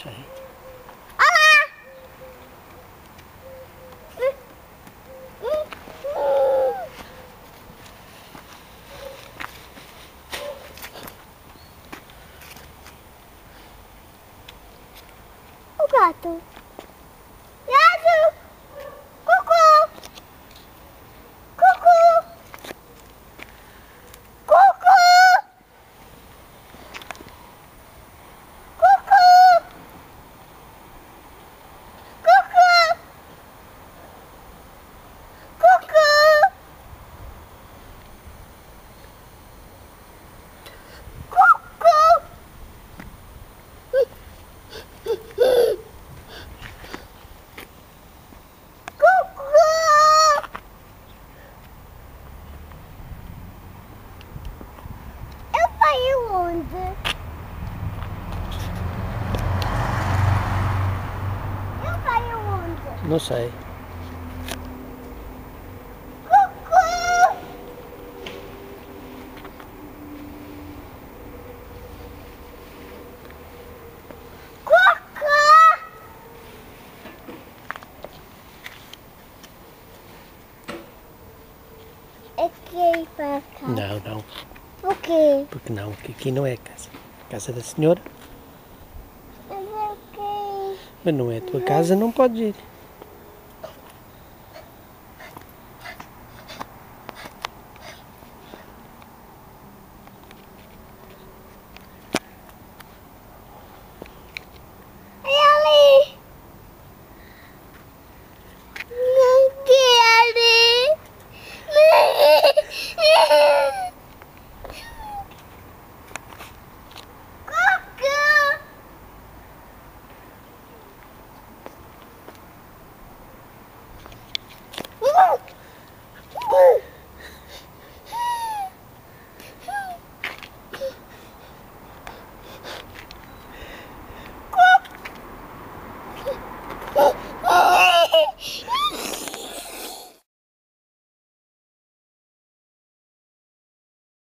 sei. O gato. Gato! Cucu! Cucu! Cucu! Cucu! Cucu! Cucu! Cucu! Eu saí onde? Eu saí onde? Não sei. Cucu! Cucu! É que ir para cá. Não, não. O quê? Porque não, que aqui não é a casa. A casa da senhora. Mas é o quê? Mas não é a tua casa, não podes ir.